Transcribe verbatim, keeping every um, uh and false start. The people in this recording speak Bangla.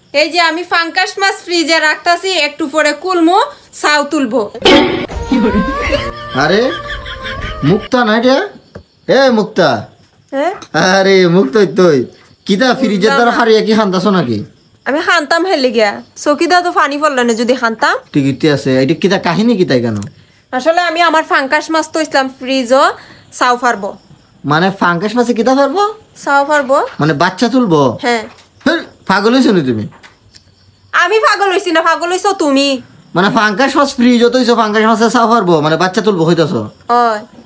এই যে আমি ফাঙ্কাস মাছ ফ্রিজে রাখতাছি, একটু পরে কুলমু চাউ তুলবো। আরে মুক্তা না এটা? এ মুক্তা, হ্যাঁ আরে মুক্তই তুই কিতা ফ্রিজের দ্বারা হারিয়ে কি খান্তাছ নাকি? আমি খানতাম হেলে গিয়া চকিদা তো পানি পড়লো না যদি খানতাম। টিকিট আছে এটা কিতা কাহিনী কিতাই কেন? আসলে আমি আমার ফাঙ্কাস মাছ তো ইসলাম ফ্রিজও চাউ পারবো। মানে ফাঙ্কাস মাছে কিতা পারবো? চাউ পারবো মানে বাচ্চা তুলবো? হ্যাঁ। হেই, পাগল হইছো নি তুমি? আমি পাগল হইছি না, পাগল হইছো তুমি। মানে ফাঙ্কাস মাছ ফ্রিজ হইছো, ফাঙ্কাস মাছে চাও পারবো মানে বাচ্চা তুলবো হইতাছো? হয়